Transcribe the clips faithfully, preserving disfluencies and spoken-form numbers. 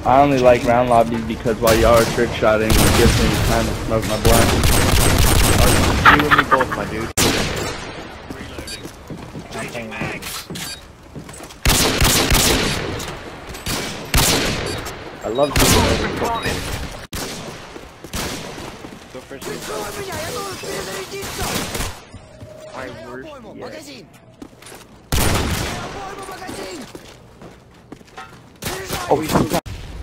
I only like round lobbies because while y'all are trick shotting, it gives me time to smoke my blunt. You and me both, my dude. Changing mags. I love taking over. Go first. My worst yet. Oh, he's got.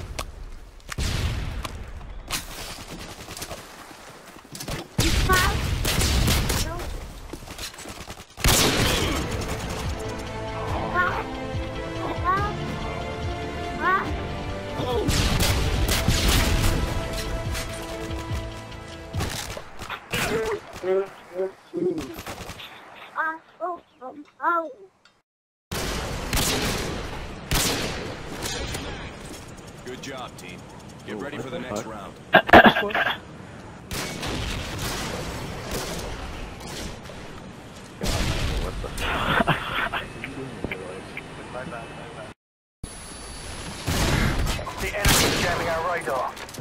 Good job, team. Get ready for the next round. What the fuck? The enemy's jamming our radar.